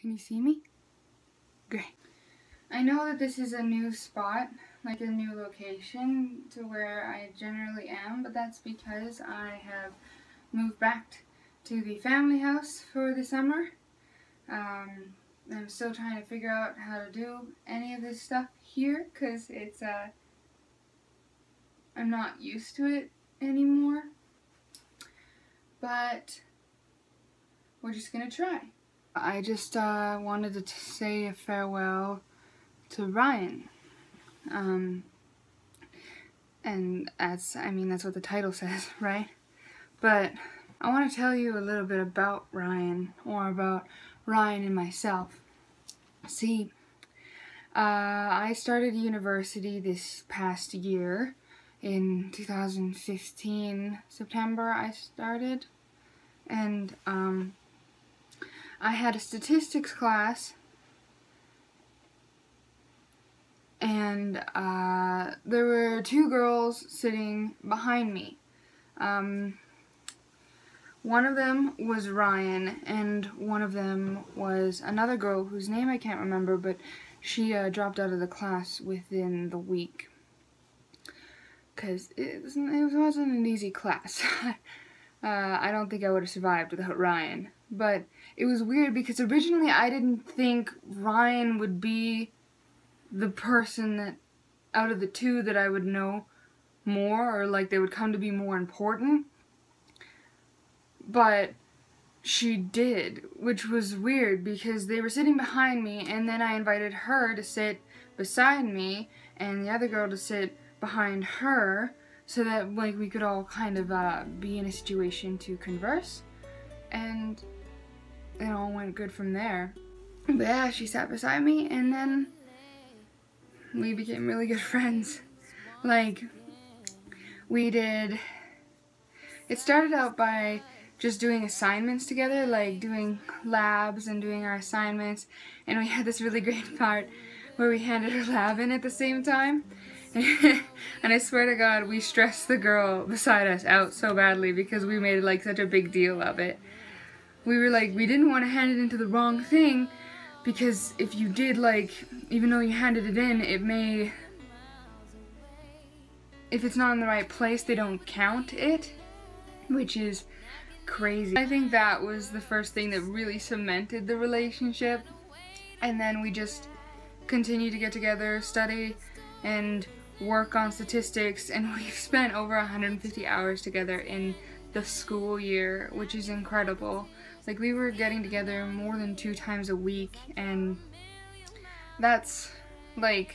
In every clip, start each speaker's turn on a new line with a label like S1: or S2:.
S1: Can you see me? Great. I know that this is a new spot, like a new location to where I generally am, but that's because I have moved back to the family house for the summer. I'm still trying to figure out how to do any of this stuff here because it's I'm not used to it anymore, but we're just gonna try. I just wanted to say a farewell to Ryan, and that's what the title says, right? But I want to tell you a little bit about Ryan, or about Ryan and myself. See, I started university this past year. In 2015, September, I started, and I had a statistics class, and there were two girls sitting behind me. One of them was Ryan, and one of them was another girl whose name I can't remember, but she dropped out of the class within the week. Because it wasn't an easy class. I don't think I would have survived without Ryan. But it was weird because originally I didn't think Ryan would be the person that, out of the two, that I would know more, or like they would come to be more important. But she did, which was weird because they were sitting behind me, and then I invited her to sit beside me and the other girl to sit behind her, so that like we could all kind of be in a situation to converse, and it all went good from there. But yeah, she sat beside me, and then we became really good friends. Like, it started out by just doing assignments together, like doing labs and doing our assignments, and we had this really great part where we handed our lab in at the same time. And I swear to God, we stressed the girl beside us out so badly because we made like such a big deal of it. We were like, we didn't want to hand it into the wrong thing, because if you did, like, even though you handed it in, if it's not in the right place, they don't count it, which is crazy. I think that was the first thing that really cemented the relationship, and then we just continued to get together, study, and work on statistics, and we've spent over 150 hours together in the school year, which is incredible. Like, we were getting together more than 2 times a week, and that's, like,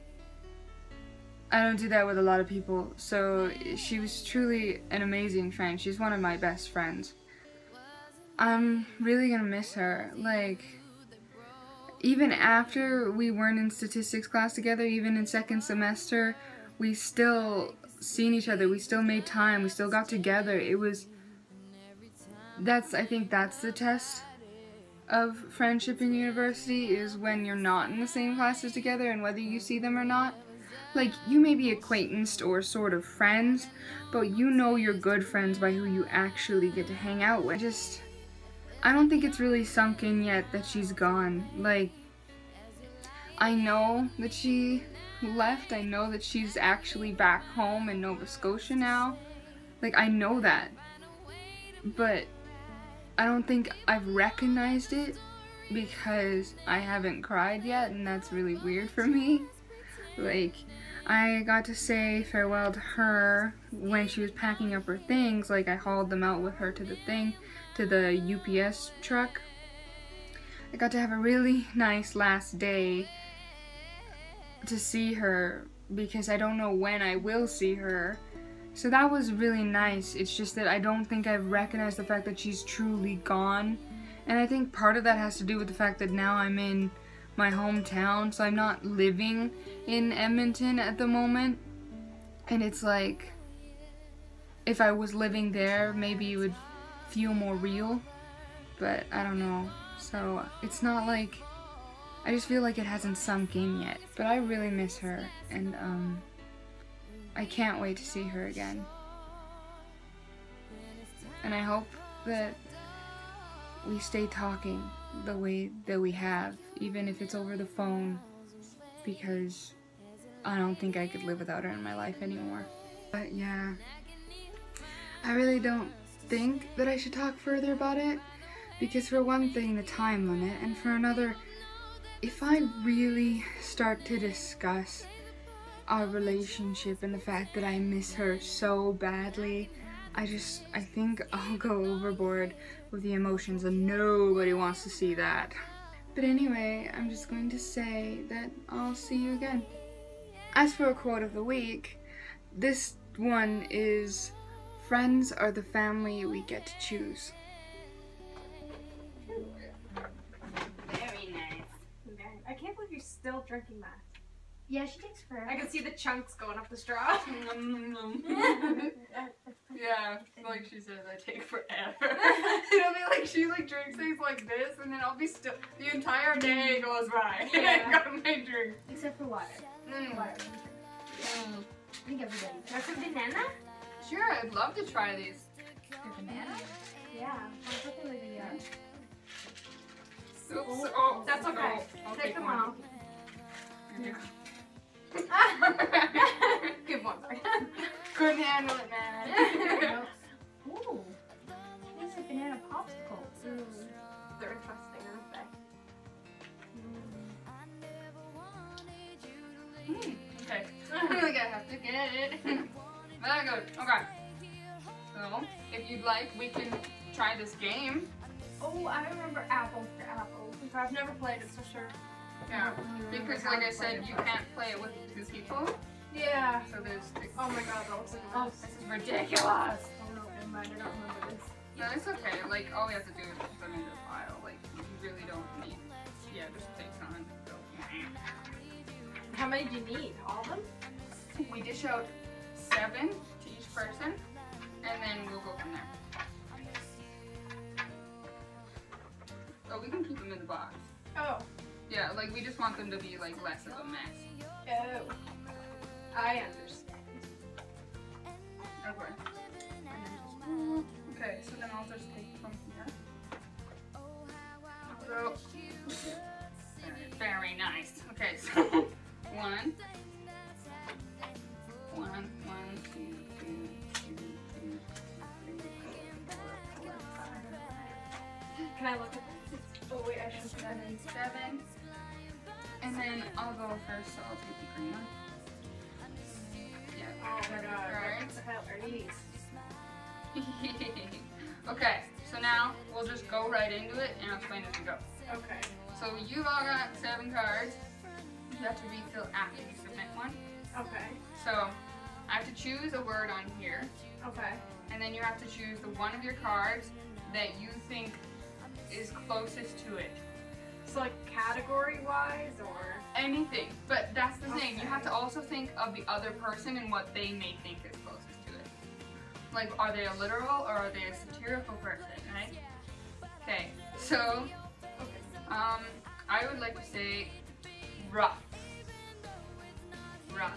S1: I don't do that with a lot of people, so she was truly an amazing friend. She's one of my best friends. I'm really gonna miss her. Like, even after we weren't in statistics class together, even in second semester, we still seen each other, we still made time, we still got together. I think that's the test of friendship in university, is when you're not in the same classes together and whether you see them or not. Like, you may be acquaintanced or sort of friends, but you know you're good friends by who you actually get to hang out with. I don't think it's really sunk in yet that she's gone. Like, I know that she left, I know that she's actually back home in Nova Scotia now. Like, I know that. But I don't think I've recognized it because I haven't cried yet, and that's really weird for me. Like, I got to say farewell to her when she was packing up her things. Like, I hauled them out with her to the UPS truck. I got to have a really nice last day to see her, because I don't know when I will see her. So that was really nice. It's just that I don't think I've recognized the fact that she's truly gone. And I think part of that has to do with the fact that now I'm in my hometown, so I'm not living in Edmonton at the moment. And it's like, if I was living there, maybe it would feel more real, but I don't know. So it's not like, I just feel like it hasn't sunk in yet. But I really miss her, and I can't wait to see her again. And I hope that we stay talking the way that we have, even if it's over the phone, because I don't think I could live without her in my life anymore. But yeah, I really don't think that I should talk further about it, because for one thing, the time limit, and for another, if I really start to discuss our relationship and the fact that I miss her so badly, I think I'll go overboard with the emotions, and nobody wants to see that. But anyway, I'm just going to say that I'll see you again. As for a quote of the week, this one is, "Friends are the family we get to choose."
S2: Very nice. I can't believe you're still drinking that.
S3: Yeah, she takes forever.
S2: I can see the chunks going up the straw.
S1: Yeah, like she says, I take forever. It'll be like she like drinks things like this, and then I'll be still. The entire day goes by.
S2: Yeah.
S1: I got my drink.
S3: Except for water. Water. I think everybody.
S2: Want some banana?
S1: Sure, I'd love to try these.
S3: The banana?
S2: Yeah. I'm something like a
S1: Oops. Oh,
S2: That's okay.
S1: no, I'll
S2: Take them
S1: one.
S2: off.
S1: Yeah.
S2: Give one.
S1: Couldn't handle it, man.
S3: Ooh. It's a banana popsicle.
S2: They're interesting, aren't they?
S1: Okay. I feel like I have to get it. Very good. Okay. So, if you'd like, we can try this game.
S2: Oh, I remember apples for apples. I've never played it, so sure.
S1: Yeah. Because, like I said, you can't play it with two people.
S2: Yeah.
S1: So there's.
S2: Oh my god, that looks like a mess.
S1: This is ridiculous.
S2: Oh no, never mind. I don't remember this.
S1: No, it's okay. Like, all we have to do is put them in the file. Like, you really don't need. Yeah, just take some. So.
S2: How many do you need? All of them?
S1: We dish out 7 to each person, and then we'll go from there. Oh, we can keep them in the box.
S2: Oh.
S1: Yeah, like we just want them to be like less of a mess.
S2: Oh. I understand.
S1: Okay. Okay, so then I'll just take from here. So, very nice. Okay, so 1, 2, 3, 4, 5.
S2: Can I look at this? Oh wait, I should put that in.
S1: 7. And then I'll go first, so I'll take the green one. Yeah.
S2: Oh my god,
S1: Right.
S2: what the hell are these?
S1: Okay, so now we'll just go right into it and I'll explain as we go.
S2: Okay.
S1: So you've all got 7 cards. You have to refill after you submit one.
S2: Okay.
S1: So I have to choose a word on here,
S2: Okay.
S1: and then you have to choose the one of your cards that you think is closest to it.
S2: So like category wise or?
S1: Anything, but that's the thing. You
S2: Okay.
S1: have to also think of the other person and what they may think is closest to it. Like, are they a literal or are they a satirical person, right? Okay, so, I would like to say rough. Rough.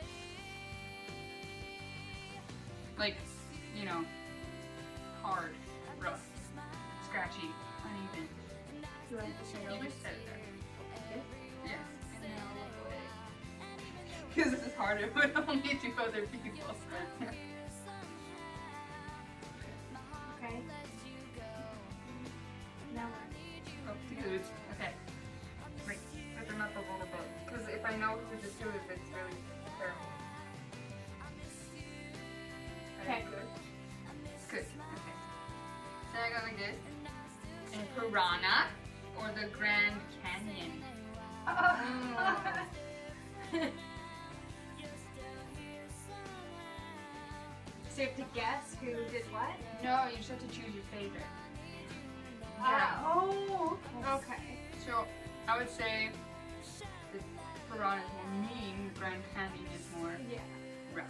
S1: Like, you know, hard, rough, scratchy, uneven.
S2: Do I have to say
S1: You
S2: over?
S1: just said it there.
S2: Okay.
S1: Yes. And then I'll look away. Because this is harder with only 2 other people.
S2: Okay. Now
S1: Oh, good. Okay. Wait, put them up a little bit. Because if I know who to do it, it's really terrible.
S2: Okay.
S1: Good. Good. Okay. So I go like this. And Piranha or the Grand Canyon.
S2: So you have to guess who did what?
S1: No, you just have to choose your favorite.
S2: Oh, okay.
S1: So I would say the Piranha is more mean, the Grand Canyon is more
S2: Yeah.
S1: rough.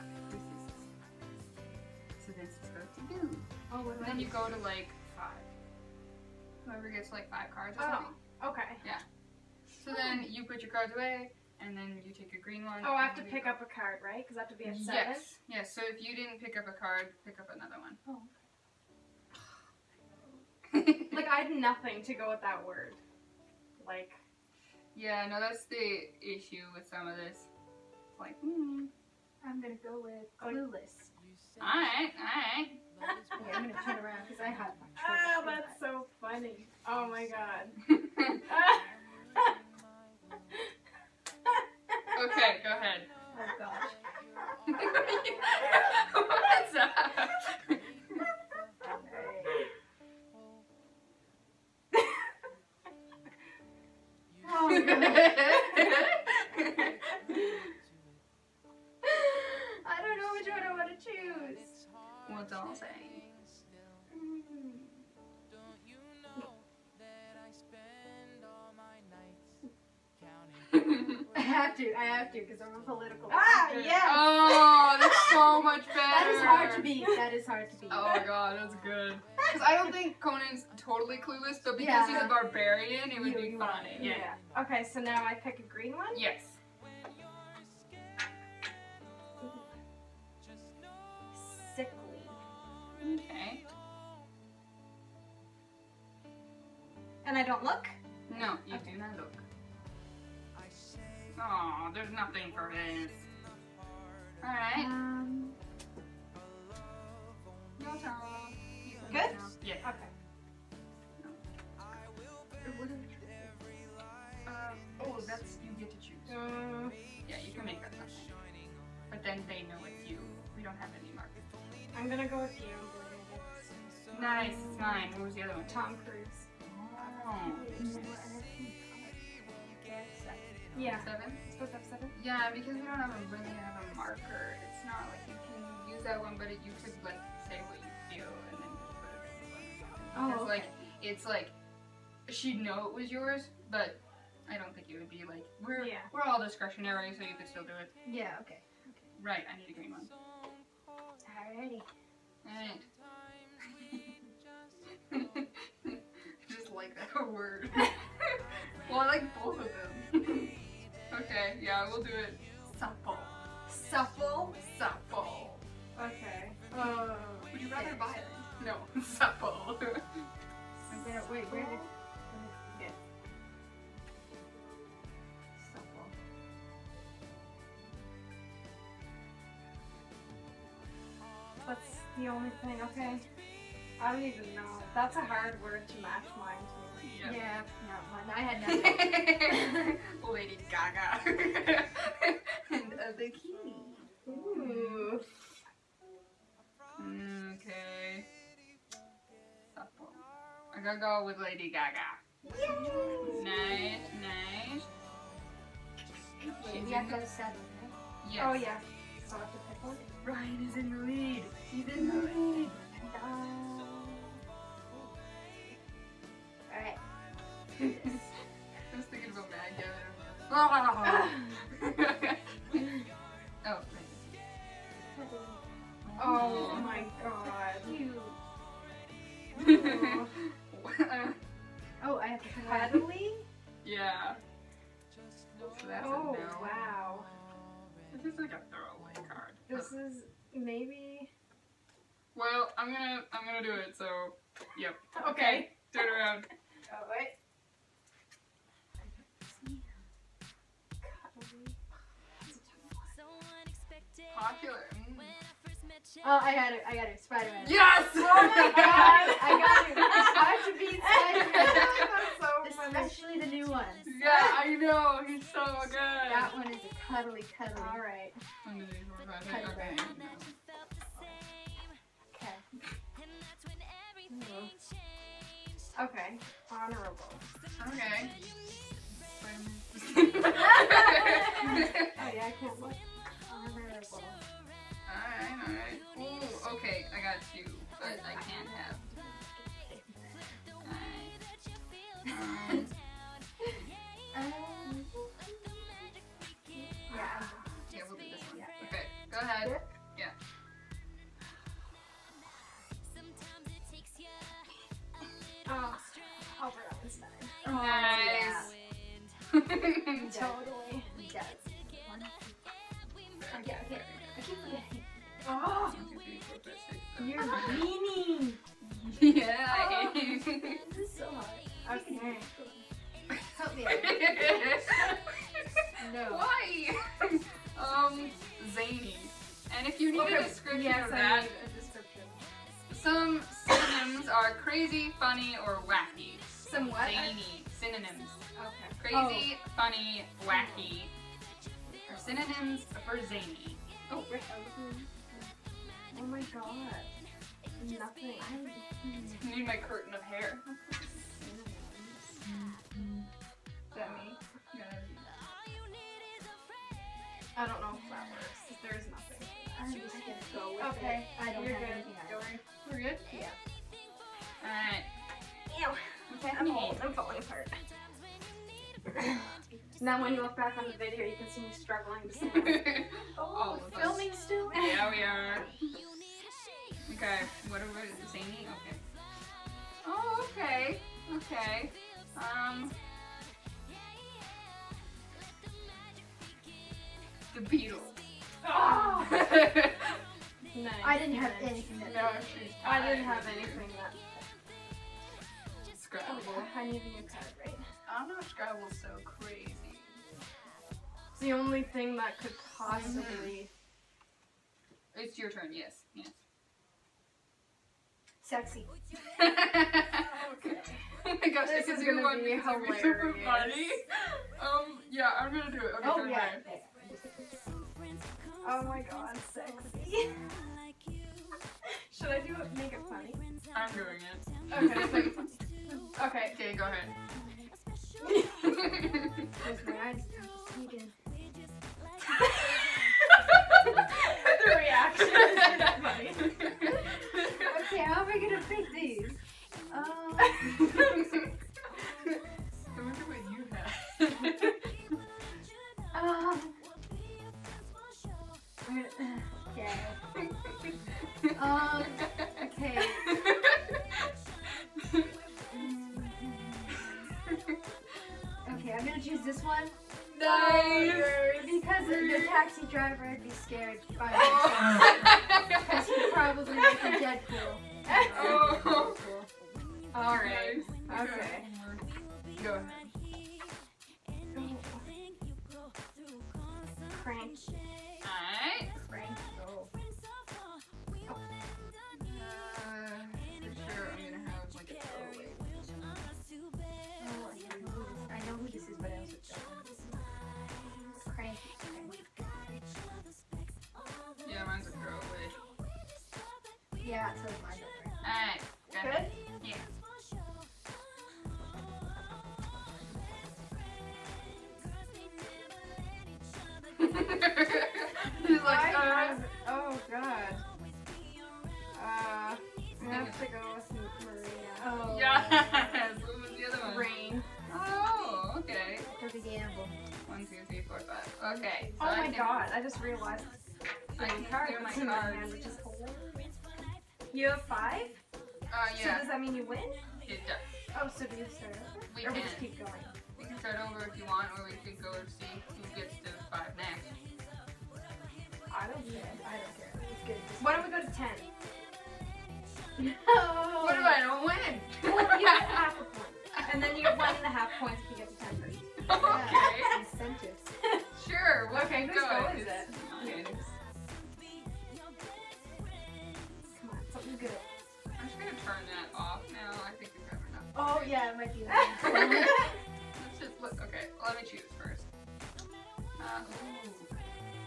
S1: So this is supposed to do.
S2: Oh, what
S1: And then you go to like 5. Whoever gets like 5 cards or something.
S2: Okay.
S1: So then you put your cards away, and then you take a green one.
S2: Oh, I have to
S1: and you
S2: pick
S1: go.
S2: up a card, right? Because I have to be at 7?
S1: Yes. Yes. So if you didn't pick up a card, pick up another one.
S2: Oh. Like, I had nothing to go with that word. like.
S1: Yeah, no, that's the issue with some of this. It's like,
S3: I'm gonna go with Clueless.
S1: alright.
S3: Okay, I'm gonna turn around because I have my
S2: Oh,
S3: trouble.
S2: that's so funny. Oh my god.
S1: Okay, go ahead.
S3: Oh gosh.
S1: What's that?
S3: Oh god. I don't know which one I want to choose.
S1: What's all saying?
S3: I have to, because I'm a political.
S2: Ah,
S3: actor.
S2: yes!
S1: Oh, that's so much better.
S3: That is hard to beat. That is hard to beat.
S1: Oh my god, that's good. Because I don't think Conan's totally clueless, but because
S3: Yeah.
S1: he's a barbarian, it would be
S3: You-
S1: funny. Yeah.
S2: Yeah. Okay, so now I pick a green one?
S1: Yes.
S2: Sickly.
S1: Okay.
S2: And I don't look?
S1: No, you do not look. Oh, there's nothing for this. Alright. Your turn. You can
S2: Good?
S1: go now. Yeah.
S2: Okay.
S1: Oh, that's, you get to choose. Yeah, you can make that something. But then they know it's you. We don't have any markers.
S2: I'm gonna go with you.
S1: Nice, it's mine. What was the other one?
S2: Tom Cruise.
S1: Oh.
S2: Yeah.
S1: 7?
S2: Supposed to have 7?
S1: Yeah, because we don't really have a marker. It's not like you can use that one, but you could like say what you feel and then just put it in the one.
S3: Oh,
S1: It's like, it's like, she'd know it was yours, but I don't think it would be like, we're all discretionary, so you could still do it.
S3: Yeah, okay.
S1: Right, I need a green one.
S3: Alrighty.
S1: Alright. Just like that word. Well, I like both of them. Okay, yeah, we'll do it. Supple.
S3: Supple.
S1: Supple.
S2: Okay.
S1: Would you rather violent? No, supple.
S3: I'm gonna, wait, where did...
S2: Yeah.
S3: Supple.
S2: That's the only thing, okay. I don't even know. That's a hard word to match mine to.
S3: Yeah, no, mine. I had nothing.
S1: Lady Gaga. And a bikini.
S2: Ooh.
S1: Okay. Supple. I gotta go with Lady Gaga. Nice, nice.
S3: Wait, we have to have 7, right?
S1: Yes.
S2: Oh yeah. So I have to pick one?
S1: Ryan is in the lead. He's in the lead.
S3: Alright.
S1: I was thinking about Mad Gavin. Oh,
S2: Oh my god.
S3: Oh, I have to pick one.
S2: Cuddly?
S1: Yeah. So that's
S2: Oh
S1: a no.
S2: wow.
S1: This is like a throwaway card.
S2: This is maybe.
S1: Well, I'm gonna do it. So, yep.
S2: Okay.
S1: Turn around.
S2: Oh wait. Cuddly.
S1: Popular.
S3: Oh, I got it. Spider-Man.
S1: Yes!
S2: Oh my god!
S3: I got it. It's hard to beat Spider-Man.
S2: That's so funny.
S3: Especially the new ones.
S1: Yeah, I know. He's so good.
S3: That one is a cuddly.
S2: Alright.
S1: Okay.
S3: Okay.
S2: Okay. Honorable.
S1: Okay.
S2: Oh yeah, I can't look. Honorable.
S1: Alright. Ooh, okay, I got 2, but I can't have. Alright.
S2: Yeah.
S1: Yeah, we'll do this one. Okay, go ahead. Yeah.
S2: Oh, Albert Einstein.
S1: Nice.
S2: Totally.
S3: He does. One, two. Okay. I keep forgetting.
S2: Oh,
S3: You're meanie.
S1: Yeah, I am.
S3: This is so hard.
S2: okay.
S3: Help No.
S1: Why? Zany. And if you need a description
S2: yes,
S1: of
S2: I
S1: that,
S2: need a description.
S1: some synonyms are crazy, funny, or wacky.
S2: Some what?
S1: Zany. Synonyms.
S2: Okay.
S1: Crazy, funny, wacky are synonyms for zany.
S2: Oh, Rick. Oh my god. Nothing.
S1: I need my curtain of hair. Is that me?
S2: I don't know if that works. There is nothing.
S3: I'm just gonna go with
S2: Okay.
S3: it. I don't
S2: You're
S3: have
S2: good.
S3: anything else.
S1: We're good?
S3: Yeah.
S1: Alright.
S2: Ew.
S1: Okay.
S2: I'm old. I'm falling apart. Now when you look back on the video, you can see me struggling to stand.
S1: All of us.
S2: Filming still?
S1: Yeah, we are. Okay, what are we zany? Okay. Oh, okay. Okay. The Beatles.
S2: Oh! Nice.
S3: I didn't have anything that.
S1: No, she's
S2: I didn't
S1: tired.
S2: have anything that.
S1: Scrabble.
S2: I need a new card, right?
S1: I don't know if Scrabble's so crazy.
S2: It's the only thing that could possibly.
S1: It's your turn, yes. Yes.
S3: Sexy.
S1: Okay. Oh my gosh,
S2: This
S1: this
S2: is
S1: is your
S2: gonna
S1: one
S2: be
S1: because it'd be super
S2: hilarious.
S1: funny. Yeah, I'm gonna do it. Okay,
S3: Oh
S1: turn
S3: yeah.
S1: mine.
S2: Oh my god, sexy. Should I do it? Make it funny?
S1: I'm doing it.
S2: Okay, let's make it funny. Okay.
S1: Okay, go ahead.
S3: Close my eyes. Sneaking.
S2: The reaction is not funny.
S3: Okay, how am I gonna pick these?
S1: I wonder what you have.
S3: Okay. Okay, I'm gonna choose this one.
S1: Nice.
S3: Because the taxi driver, I'd be scared by him.
S1: Oh.
S3: Because he'd probably make a Deadpool.
S1: Oh.
S2: Alright.
S1: Nice.
S2: Okay.
S1: Go ahead.
S2: Crank.
S1: Alright.
S3: Frank.
S1: For sure I'm gonna have like a throwaway.
S3: Oh, I know who this is, but I also don't know who this is. Crank.
S1: Yeah, mine's a throwaway.
S3: Yeah, so is mine. Don't worry.
S1: Alright.
S2: Good?
S1: Yeah. He's like,
S2: oh god. I have to go with Maria.
S3: Oh.
S1: yes. What was the other one?
S2: Rain.
S1: Oh, okay.
S3: Took a gamble.
S1: 1, 2, 3, 4, 5. Okay. So
S2: Oh
S1: I
S2: my
S1: can,
S2: god, I just realized
S1: I can clear my
S2: that's in my
S1: cards.
S2: hand, which is hilarious. You have 5? So
S1: Yeah.
S2: does that mean you win?
S1: It does.
S2: Oh, so do you start over?
S1: We
S2: Or we
S1: can.
S2: just keep going?
S1: We can start over if you want, or we could go to see who gets to 5 next.
S2: I don't care.
S3: I don't care. It's good.
S2: Why don't we go to 10?
S3: No.
S1: What if I don't win?
S2: Well, you get half a point. And then you get 1.5 points if you get to 10 first.
S1: Okay.
S3: Incentives.
S1: Sure. We'll
S2: Okay,
S1: keep
S2: whose
S1: going.
S2: go is
S1: It's
S2: it?
S1: mine.
S2: Come on, something good.
S1: I'm just gonna turn that off now. I think we've ever enough.
S3: Oh yeah, it might be that.
S1: Let's just look. Okay, let me choose first. Ooh.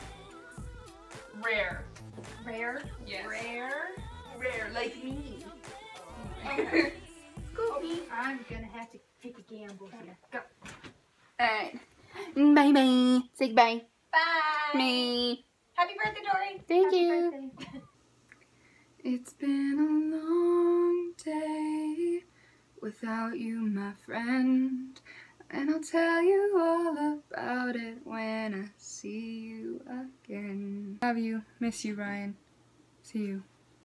S1: Rare.
S3: Rare.
S1: Yes.
S2: Rare.
S1: Rare, like me.
S2: Okay.
S3: Scoopy. I'm gonna have to take a gamble here.
S2: Go.
S1: Alright. Bye bye. Say goodbye.
S2: Bye.
S1: Me.
S2: Happy birthday, Dory.
S1: Thank
S3: Happy
S1: you.
S3: birthday.
S1: It's been a long day without you, my friend. And I'll tell you all about it when I see you again. Love you. Miss you, Ryan. See you.